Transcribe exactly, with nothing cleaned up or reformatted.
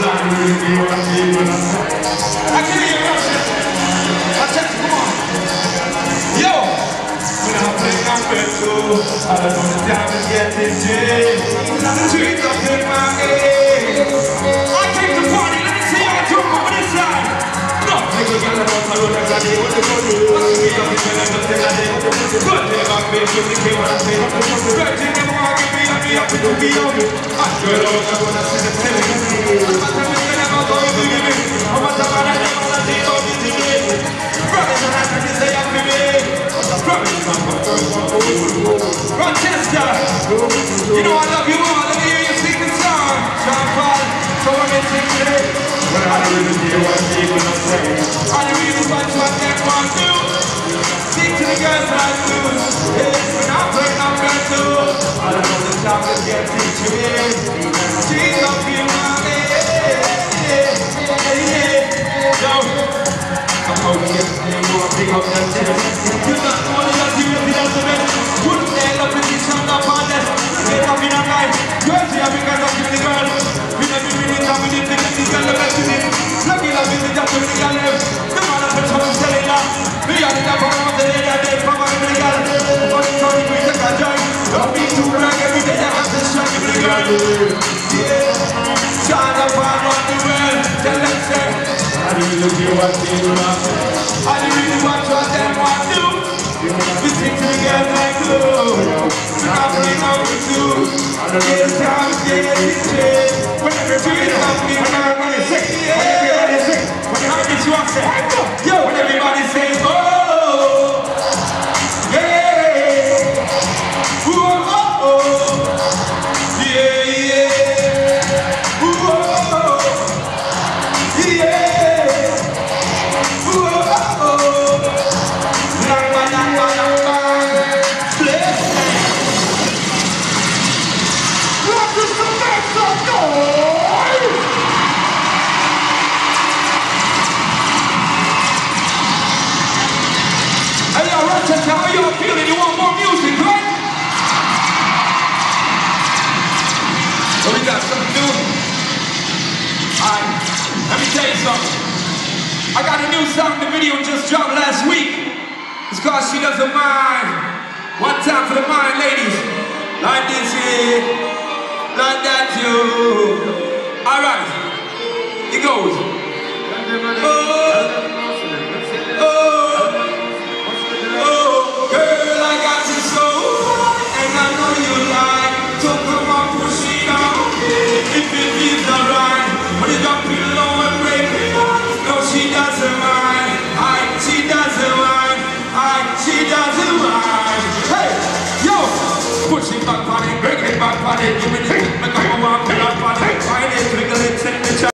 I can hear you. I check, come on. Yo! When I'm playing on petrol, I don't know the time is getting changed. The trees up in my head. I came to party, let me see y'all jump over this side. No, nigga, get up on the road, I'm ready. What the fuck do? We up in the level, they're not there. Good, they're back, baby, so they came and say, Reggie, they want to give me a me up to be on me. I swear, I wanna see the telling. I'm going to give me. I'm going to tell you. Rochester, you know I love you all. Let me hear you sing the song. Sean Paul, so I'm in sing today. But I don't really hear what people are saying. I don't really watch what they want to do. Sing to the girls like blues. Hey, when I'm playing up girls too. I don't know the time is getting chilly. She's up in my head. So, I'm out here, you want to pick up that chest. You're not the one that you really does the best. Put the head up in the sound up on that. Get up in a night. Girls here because I'm giving the girl. We never really come with it, because these girls are best in it. Lucky love is the job with the girl. The man of the trouble is telling her. Me are the job of the day that they come out with the girl. But it's only we take a joy. Don't be too brag every day I have to shine with the girl. Yeah. Shine up on the world. Tell them say. I didn't look at what they do. I didn't really watch what they want to do. We sing to the girls like glue. We're not playing out with you. It's time to get it changed. When everybody comes in, when everybody sing, when everybody sing, when everybody you want to say, yo, when everybody says, oh, yeah, oh, oh, oh, yeah, yeah, oh, oh, yeah. How y'all feeling? You want more music, right? So we got something new. Alright, let me tell you something. I got a new song, the video just dropped last week. It's called She Doesn't Mind. One time for the mind, ladies. Like this here, like that too. Alright, it goes. Oh.